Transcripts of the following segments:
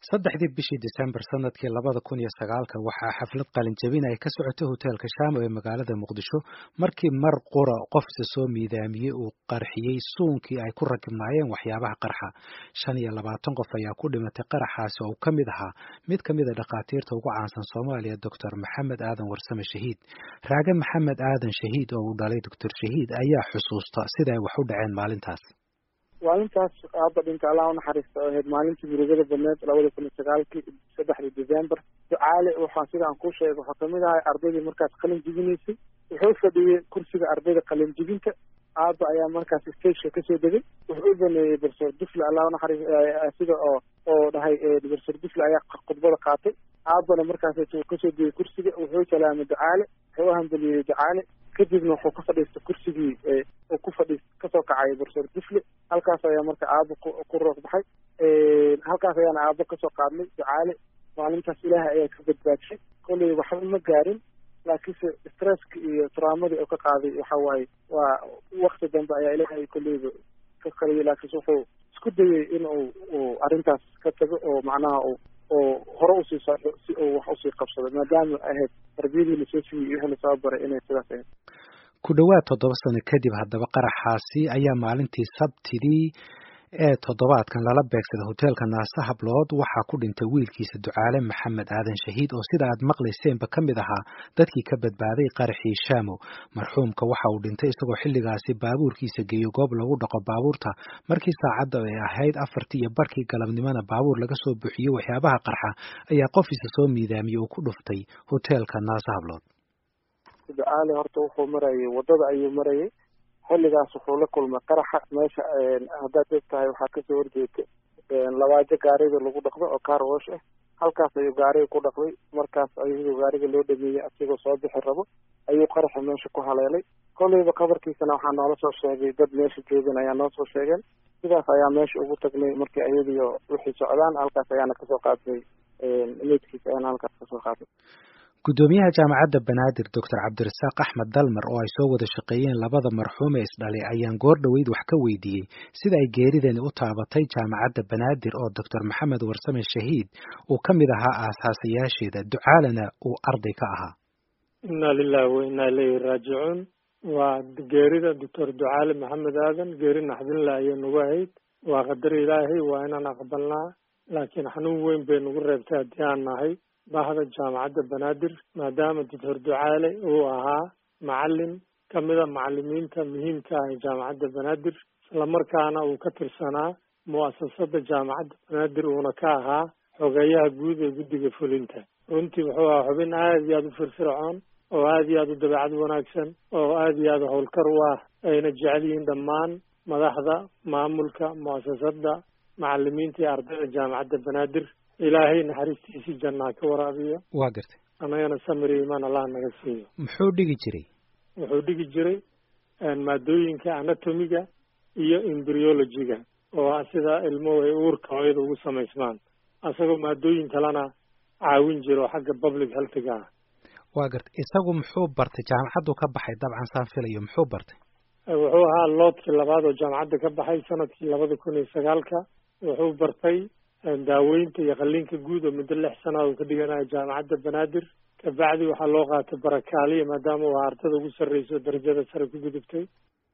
saddexdii bishii December sanadkii 2009 waxaa xaflad qalin jabin ay ka socotay hoteelka Shaam ee magaalada Muqdisho markii mar qura qof soo miidaamiyay uu qarxiyay suunkii ay ku rakibnaayeen waxyaabaha qarxa 25 qof ayaa ku dhimatay qaraxaas oo ka mid ahaa mid ka mid ah dhaqaatiirta ugu caansan Soomaaliya Dr. Maxamed Aadan Warsame Shahiid Raaga Maxamed Aadan Shahiid oo uu dhalay Dr. Shahiid ayaa xusuusta sida ay wax u dhaceen maalintaas maalintaas aaba dhinta Allah u naxariisto ahayd maalintii murugada badneed 2009 December ducaale waxaa sida aan ku sheegay waxa kamid ah ardaydii markaas qalin jibinaysay wuxuu fadhiyay kursiga ardayda qalin jibinta aaba ayaa markaas stage ka soo degay wuxuu baneeyay Dr. Dufle Allah u naxariisto sida oo dhahay Dr. Dufle ayaa khudbada qaatay aabana markaas uu ka soo degay kursiga wuxuu salaamay ducaale wuxuu handaliyay ducaale kadibna wuxuu ka fadhiistay kursigii oo ku fadhiistay kasoo kacay Dr. Dufle halkaas ayaa marka aaba ku roog baxay halkaas ayaana aaba kasoo qaadnay ducaale maalintaas ilaahay ayaa ka badbaadshay kolley waxba ma gaarin laakiinse stresska iyo traumadii oo ka qaaday waxa waaye waa waqti dambe ayaa ilaahay kolleyba ka qariyay laakiinse wuxuu isku dayay in uu arrintaas ka tago oo macnaha oo hore usii socdo si uu wax usii qabsado maadaama ahayd tarbiyadii lasoo siiyey iyo wixii lasoo baray inay sidaas ahayd ku dhawaad 7 sano kadib haddaba qaraxaasi ayaa maalintii sabtidii ee toddobaadkan lala beegsaday hoteelka Naasa Hablood waxaa ku dhintay wiilkiisa Ducaale Maxamed Aadan Shahiid oo sida aad maqlayseenba ka mid ahaa dadkii ka badbaaday qaraxii Shaamo marxuumka waxa uu dhintay isagoo xilligaasi baabuurkiisa geeyo goob lagu dhaqo baabuurta markii saacadda ay ahayd 4:15 galabnimada baabuur laga soo buuxiyay waxyaabaha qarxa ayaa qofiisa soo miidaamiyay oo ku dhuftay hoteelka Naasa Hablood ducaale horta wuxuu marayay wadada ayuu marayay xilligaas wuxuu la kulmay qaraxa meesha haddaad ogtahay waxaa kasoo horjeedtay labaajo gaariga lagu dhaqdo oo car wash ah halkaas ayuu gaariga ku dhaqday markaas ayuu gaariga loo dhameeyey asigoo soo bixi rabo ayuu qaraxa meesha ku haleelay kolleyba qabarkiisana waxaa noola soo sheegay dad meesha joogan ayaa noo soo sheegeen sidaas ayaa meesha ugu tagnay markii ayadiyo wixii socdaan halkaas ayaana kasoo qaadnay meydkiisa ayaana halkaas kasoo qaadnay gudoomiyaha jaamacadda Banaadir Dr. Cabdirasaaq Axmed Dalmar oo ay soo wada shaqeeyeen labada marxuum ee isdhalay ayaan goor dhaweyd wax ka weydiiyey sida ay geeridani u taabatay jaamacadda Banaadir oo Dr. Maxamed Warsame Shahiid uu ka mid ahaa aasaasiyaasheeda ducaalana uu arday ka ahaa inna lillahi wa inna ilayhi raaji'uun waa geerida Dr. Ducaale Maxamed Aadan geeri naxdin la ayay nagu ahayd waa qadar ilaahay waa inaan aqbalnaa laakiin xanuun weyn bay nagu reebtay haddii aan nahay bahda jaamacadda Banaadir maadaama Dr. Ducaale uu ahaa macallin ka mid ah macallimiinta muhiimka ah ee jaamacadda Banaadir isla markaana uu ka tirsanaa mu'asasada jaamacadda Banaadir uuna ka ahaa xogeeyaha guud ee guddiga fulinta runtii wuxuu ahaa xubin aad iyo aad u firfircoon oo aad iyo aad u dabeecad wanaagsan oo aad iyo aad howlkar u ah ayna jecel yihiin dhammaan madaxda maamulka mu'asasada macallimiinta iyo ardayda jaamacadda Banaadir ilaahay naxariistiisii jannaa ka waraabiyo waa gartay anagana samiri imaan Allah naga siiyo wuxuu dhigi jiray maadooyinka anatomiga iyo embryology-ga oo ah sida ilmuhu ay uurka hooyada ugu samaysmaan asagoo maadooyin kalena caawin jiro xagga public health-ga ah waa gartay isagu muxuu bartay jaamacaddu ka baxay dabcan saan filayo muxuu bartay wuxuu ahaa loodkii labaad oo jaamacadda ka baxay sanadkii 2009 wuxuu bartay daaweynta iyo qalliinka guud oo muddo 6 sano uu ka dhiganayo jaamacadda Banaadir kabacdi waxaa loo qaatay barakaaliye maadaama uu ardada ugu sarreyso darajada sare ku gudubtay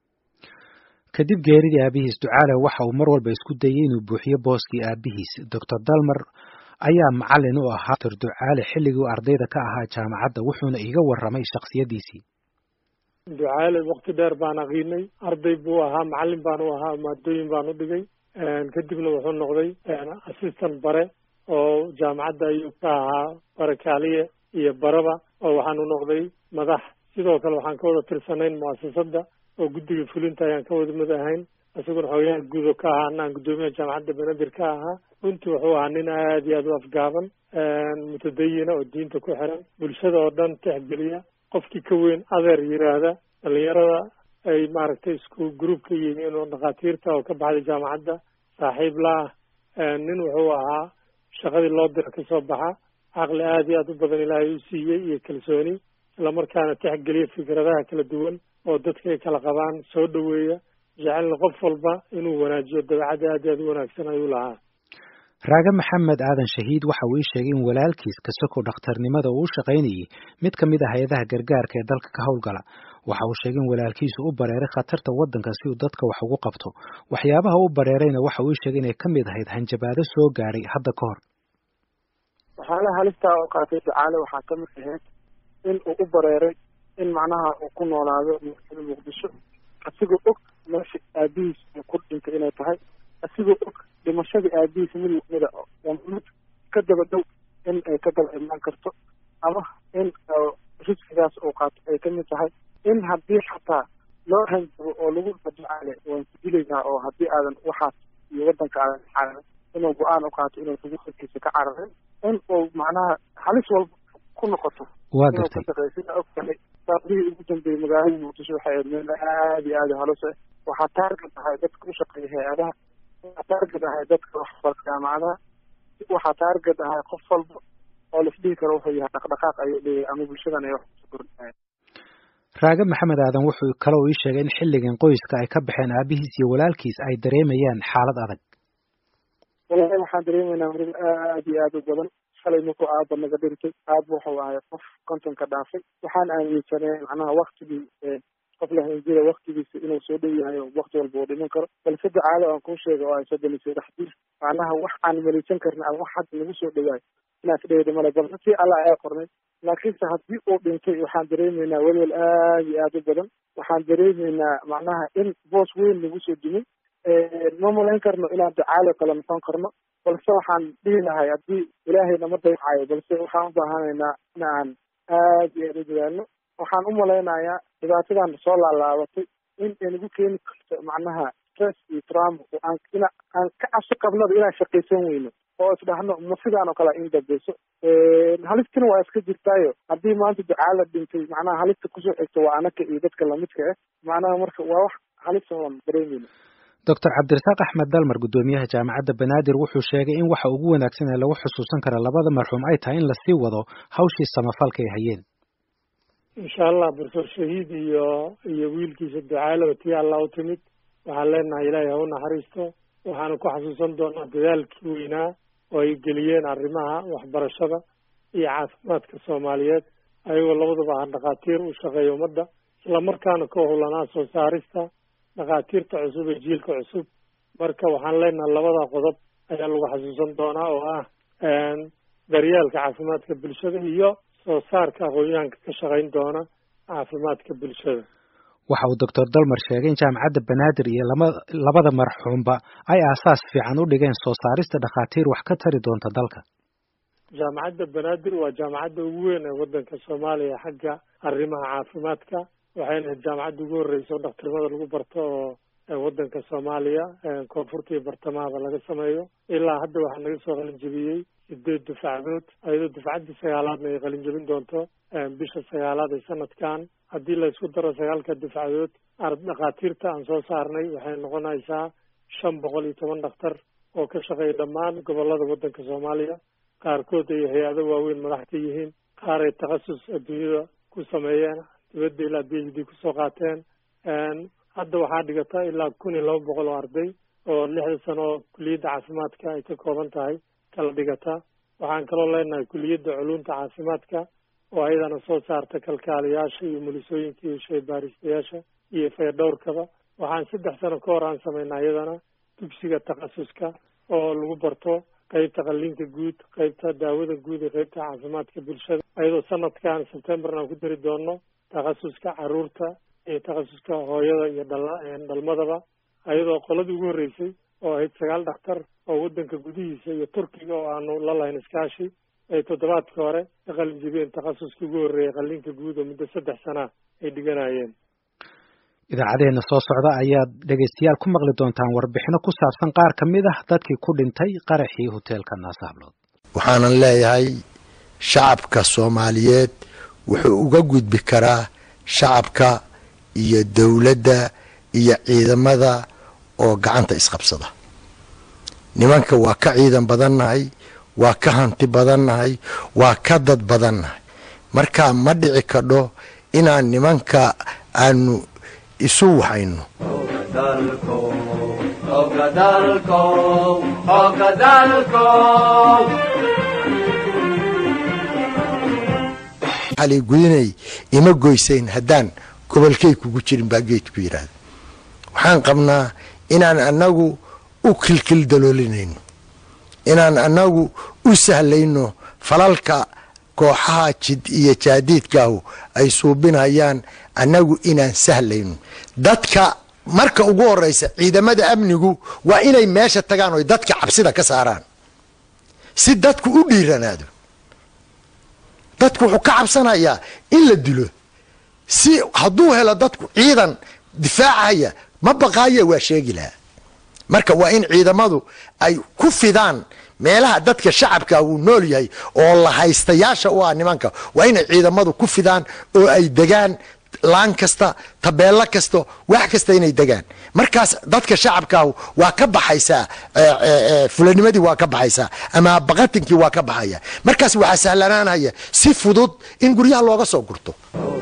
kadib geeridii aabihiis Ducaale waxa uu mar walba isku dayay inuu buuxiyo booskii aabihiis Dr. Dalmar ayaa macallin u ahaa Dr. Ducaale xilligii ardayda ka ahaa jaamacadda wuxuuna iga warramay shakhsiyadiisii Ducaale waqti dheer baan aqoonay arday buu ahaa macallin baan u ahaa maadooyin baan u dhigay kadibna wuxuu noqday assistant bare oo jaamacadda ayuu ka ahaa barakaaliye iyo baraba oo waxaanu noqday madax sidoo kale waxaan ka wada tirsanayn mu'asasada oo guddiga fulinta ayaan ka wada mid ahayn isaguna xogeyaha guud oo ka ahaa anaan gudoomiyaha jaamacadda Banaadir ka ahaa runtii wuxuu ahaa nin aad iyo aad u afgaaban mutadayina oo diinta ku xiran bulshada oo dhan tixgeliya qofkii ka weyn adeer yiraahda dhalinyarada ay maaragtay isku group ka yihiin oo dhaqaatiirta oo ka baxday jaamacadda saaxiib la nin wuxuu ahaa shaqadii loo diro ka soo baxa aqli aad iyo aad u badan ilaahay u siiyey iyo kalsooni isla markaana tixgeliya fikradaha kala duwan oo dadka ay kala qabaan soo dhaweeya jecelna qof walba inuu wanaajiyo dabeecad aad iyo aad u wanaagsan ayuu lahaa Raaga Maxamed Aadan Shahiid waxa uu sheegay in walaalkiis ka soko dhakhtarnimada uu shaqaynayay mid ka mid ah hay'adaha gargaarka ee dalka ka howlgala. Waxa uu sheegay in walaalkiisu u bareeray khatarta waddanka si uu dadka wax ugu qabto. Waxyaabaha uu bareerayna waxa uu sheegay inay ka mid ahayd hanjabaado soo gaaray hadda ka hor. waxaana halista oo qaatay ducaale waxaa ka mid ahayd in uu u bareeray in macnaha uu ku noolaado magaalada Muqdisho asigoo og meesha aabihiis ku dhintay inay tahay asigoo og dhimashadii aabihiis mid ka daba dhow in ay ka daba imaan karto ama in riskigaas uu qaato ay ka mid tahay in haddii xataa loo hanjabo oo lagu ducaale waan sidilaynaa oo haddii aadan waxaas iyo waddanka aadan xaalan inuu go-aan u qaato inuu xuquuqdiisa ka cararin in uu macnaha halis walba ku noqoto waa gartay sida ogtahay saacadihii ugu dambeeyey magaalada Muqdisho waxay ahayd meel aad iyo aad halis ah waxaa taarget ahay dadka u shaqeeya hay-adaha waxaa taarget ahay dadka waxbarka jaamacadaha waxaa taarget ahay qof walba oo la isdhihi karo wuxuu yahay dhaqdhaqaaq ayuu leeyahay ama bulshadan ay wax ku kordhinayaan. Raaga Maxamed Aadan wuxuu kaloo ii sheegay in xilligan qoyska ay ka baxeen aabihiis iyo walaalkiis ay dareemayaan xaalad adag. Walahi waxaan dareemaynaa murugo aad iyo aad u badan shalay markuu aabba naga dhintay aabba wuxuu ahay qof kontonka dhaafay waxaan aaminsanay macnaha waktigii qof la hanjira waktigiisa inuu soo dhow yahay oo wakti walba uu dhiman karo balse ducaale aan kuu sheegay oo ay 33 jir macnaha wax aan malaysan karin ama wax hadda nagu soo dhowaayo inaad dhehdo male balse si alla ayaa qornay laakiinse haddii uu dhintay waxaan dareemaynaa welwel aad iyo aad u badan waxaan dareemaynaa macnaha in boos weyn nagu soo dumay ma malayn karno inaan ducaale kala noqon karno balse waxaan dhihi lahay haddii ilaahay nama dayacaayo balse waxaan u baahanaynaa in aan aad iyo aad u dadaalno waxaan u malaynayaa dhibaatadan soo laalaabatay in ay nagu keeni karto macnaha stress iyo trauma aan ka cabsi qabnaba inaan shaqaysan weyno oo isdhahno ma sidaan oo kale in dambeyso halistina waa iska jirtaayo haddii maanta ducaale dhintay macnaha halista kusoo xigto waa anaka iyo dadka lamidka ah macnaha marka waa wax halis oon dareemayno. Dr. Cabdirasaaq Axmed Dalmar gudoomiyaha jaamacadda Banaadir wuxuu sheegay in waxa ugu wanaagsan ee lagu xusuusan karo labada marxuum ay tahay in la sii wado hawshii samafalka ay hayeen. insha Allah Professor Shahiid iyo wiilkiisa ducaale tii Allah u timid waxaan leenahay Ilaahay ha u naxariisto waxaan ku xasuusan doonaa dadaalkii weynaa oo ay geliyeen arrimaha waxbarashada iyo caafimaadka Soomaaliyeed ayagoo labaduba ah dhaqaatiir u shaqeeya ummadda isla markaana ka howlanaa soo saarista dhaqaatiirta cusub ee jiilka cusub marka waxaan leenahay labada qodob ayaa lagu xasuusan doonaa oo ah daryeelka caafimaadka bulshada iyo soo saarka aqoonyahanka ka shaqayn doona caafimaadka bulshada. waxa uu Dr. Dalmar sheegay in jaamacadda Banaadir iyo labada marxuumba ay aasaas fiican u dhigeen soo saarista dhaqaatiir wax ka tari doonta dalka. jaamacadda Banaadir waa jaamacadda ugu weyn ee waddanka Soomaaliya xagga arrimaha caafimaadka waxayna jaamacadda ugu horreysay oo dhakhtarnimada lagu barto oo waddanka Soomaaliya koonfurta iyo bartamaha laga sameeyo ilaa hadda waxaa naga soo qalin jabiyey 8 dufcadood ayadoo dufcadii 9aad ay qalin jabin doonto bisha 9aad ee sanadkan haddii la isku daro 9ka dufcadood dhaqaatiirta aan soo saarnay waxay noqonaysaa 510 dhakhtar oo ka shaqeeya dhammaan gobollada waddanka Soomaaliya qaarkood ay hay'ado waaweyn madax ka yihiin qaar ay takhasus adduunyada ku sameeyeen dibadda ilaa PhD ku soo qaateen hadda waxaa dhigata ilaa 1200 oo arday oo 6 sano kulliyadda caafimaadka ay ka kooban tahay kala dhigata waxaan kaloo leenahay kulliyadda culuumta caafimaadka oo ayadana soo saarta kalkaaliyaasha iyo mulisooyinka iyo shaybaaristayaasha iyo fayadhowrkaba waxaan 3 sano ka hor aan samaynaa iyadana dugsiga takhasuska oo lagu barto qaybta qalliinka guud qaybta daawada guud iyo qaybta caafimaadka bulshada ayadoo sanadkan September aan ku dari doono takhasuska caruurta iyo takhasuska hooyada iyo dhalmadaba ayadoo qoladii ugu horeysay oo ahayd 9 dhakhtar oo waddanka gudihiisa iyo Turkiga oo aanu la lahayn iskaashi ay toddobaadkii hore ka qalin jabiyeen takhasuskii ugu horreeyay qalliinka guud oo muddo 3 sano ay dhiganayeen. idaacadeena soo socda ayaad dhageystayaal ku maqli doontaan warbixino ku saabsan qaar ka mid ah dadkii ku dhintay qaraxii hoteelka Naasa Hablood. waxaanan leeyahay shacabka Soomaaliyeed wuxuu uga gudbi karaa shacabka iyo dawladda iyo ciidamada oo gacanta isqabsada nimanka waa ka ciidan badannahay waa ka hanti badannahay waa ka dad badannahay marka ma dhici kadho inaan nimanka aanu isu waxayno ali gudinay ima goysayn haddaan gobolkay kugu jirin baa geedku yidhaahda waxaan qabnaa inaan annagu u kilkil daloolinayno inaan annagu u sahlayno falalka kooxaha jid iyo jaadiidkaahu ay suubinayaan annagu inaan sahlayno dadka marka ugu horeysa ciidamada amnigu waa inay meesha tagaan oo dadka cabsida ka saaraan si dadku u dhiiranaado dadku wuxuu ka cabsanayaa in la dilo si hadduu helo dadku ciidan difaacaya ma baqaaye waa sheegi lahaa marka waa in ciidamadu ay ku fidaan meelaha dadka shacabka uu nool yahay oo la haystayaasha u ah nimanka waa inay ciidamadu ku fidaan oo ay degaan laan kasta tabeella kasta wax kasta inay degaan markaas dadka shacabka waa ka baxaysaa fulanimadii waa ka baxaysaa ama baqatinkii waa ka baxaya markaas waxaa sahlanaanaya si fudud in guryaha looga soo gurto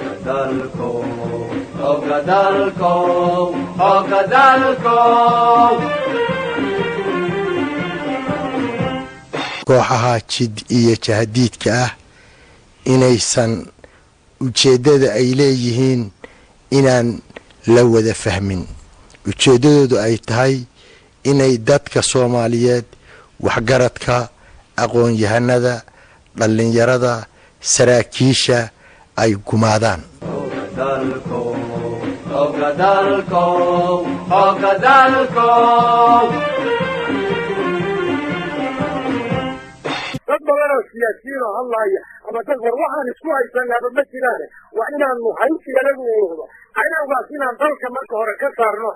kooxaha jid iyo jahadiidka ah inaysan ujeeddada ay leeyihiin inaan la wada fahmin ujeeddadoodu ay tahay inay dadka Soomaaliyeed waxgaradka aqoon-yahanada dhalinyarada saraakiisha ay gumaadaan dad badan oo siyaasiyiin oo hadlaya ama dad war waxaan isku haysanaaba ma jiraan waa inaanu haysiganagu wado aynaagaas inaan dalka marka hore ka saarno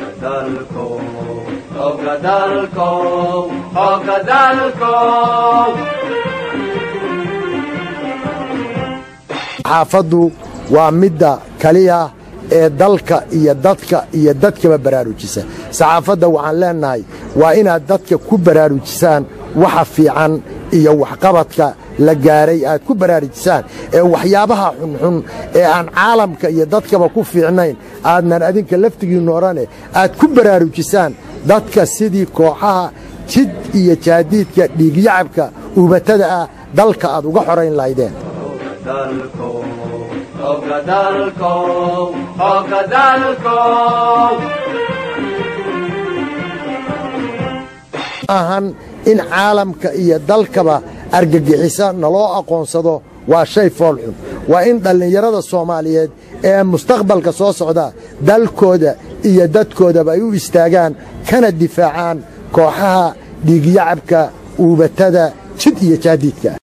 xaafaddu waa midda kaliya ee dalka iyo dadkaba baraarujisa saxaafadda waxaan leenahay waa inaad dadka ku baraarujisaan waxa fiican iyo waxqabadka la gaaray aad ku baraarujisaan ee waxyaabaha xunxun ee aan caalamka iyo dadkaba ku fiicnayn aadnan adinka laftigiinnu orane aad ku baraarujisaan dadka sidii kooxaha jid iyo jaadiidka dhiigyacabka ubatada ah dalka aad uga xorayn lahaydeen ahan in caalamka iyo dalkaba argagixisa naloo aqoonsado waa shay foolxun waa in dhallinyarada Soomaaliyeed ee mustaqbalka soo socda dalkooda iyo dadkoodaba ay u istaagaan kana difaacaan kooxaha dhiigyacabka ubatada jid iyo jaadiidka